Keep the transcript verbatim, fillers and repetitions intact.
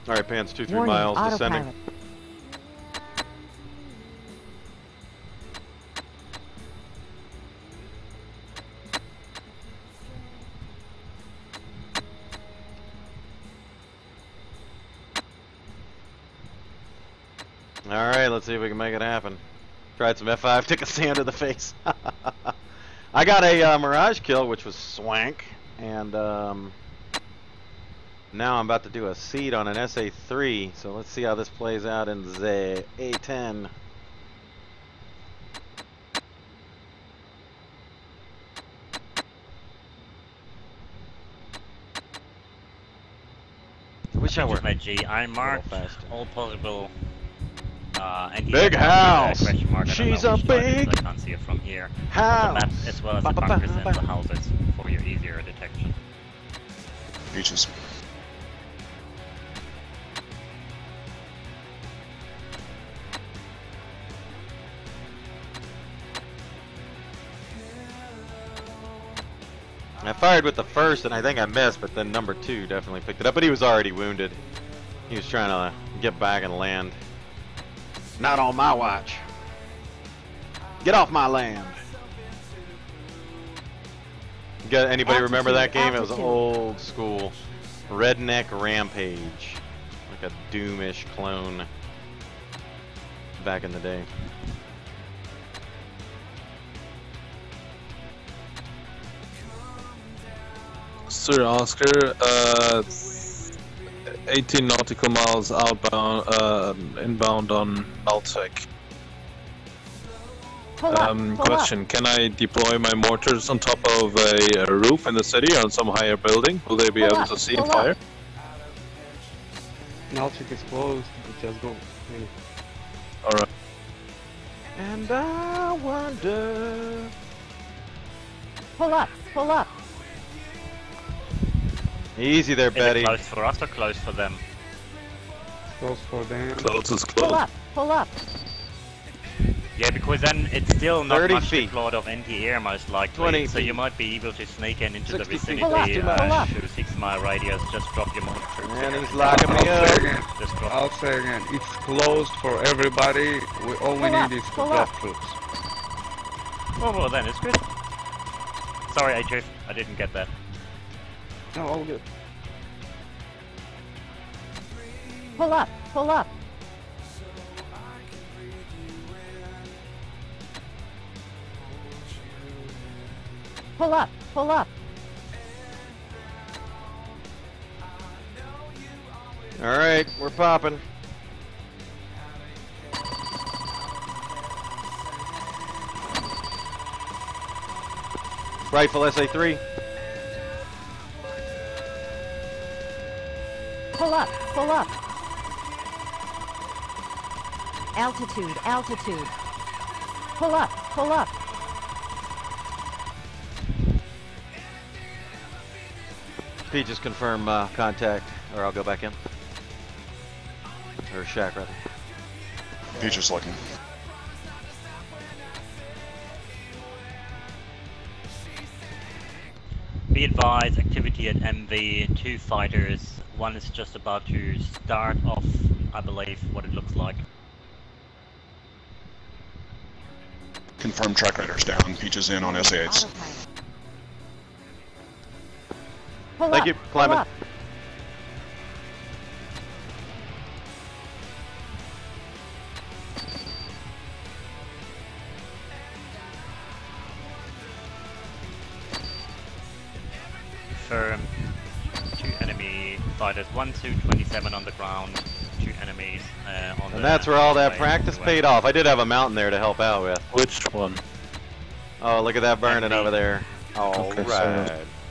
Alright, Pants, two, three Warning, miles, autopilot. descending. Alright, let's see if we can make it happen. Tried some F five, took a sand to the face. I got a uh, Mirage kill, which was swank, and um, now I'm about to do a SEAD on an S A three, so let's see how this plays out in the A ten. I wish I were my G. I marked all possible uh, big house. She's a big I can't see it from here. house. On the map, as well as the bunkers and the houses for your easier detection. Beaches. I fired with the first and I think I missed, but then number two definitely picked it up, but he was already wounded. He was trying to get back and land. Not on my watch. Get off my land. Got anybody Altitude, remember that game? altitude. It was old school. Redneck Rampage. Like a Doom-ish clone back in the day. Sir Oscar, uh, eighteen nautical miles outbound, uh, inbound on Maltec. Pull up, Um, pull question, can I deploy my mortars on top of a, a roof in the city or on some higher building? Will they be Pull able up, to see and pull up. fire? Maltec is closed, just go. Alright. And I wonder. Pull up, pull up. Easy there, Is Betty. it close for us or close for them? Close for them. Close is Pull close. up, pull up. Yeah, because then it's still not thirty much feet. deployed of anti-air most likely. twenty so you feet. might be able to sneak in into the sixty feet. vicinity, Pull up, too uh, much. shoot a six mile radius, just drop your motor troops And there. he's locking me I'll say up. again. Just drop. I'll say again. It's closed for everybody. We, all we Pull up, need is to pull drop up. troops. Oh, well then, it's good. Sorry, A J, I didn't get that. No, all good. Pull up, pull up. Pull up, pull up. Alright, we're popping. Rifle S A three. Pull up, pull up. Altitude, altitude. Pull up, pull up. Pete, just confirm uh, contact, or I'll go back in. Or Shack, rather. Beach is looking. Be advised, activity at M V, two fighters. One is just about to start off, I believe, what it looks like. Confirmed track riders down. Beach is in on S A eights. Autopilot. Pull Thank up, you, pull climbing. up. Confirm. Two enemy fighters. One two twenty-seven on the ground. Two enemies uh, on the. And that's where all that way practice west. paid off. I did have a mountain there to help out with. Which one? Oh, look at that burning Enemy. over there. All Okay, so- right.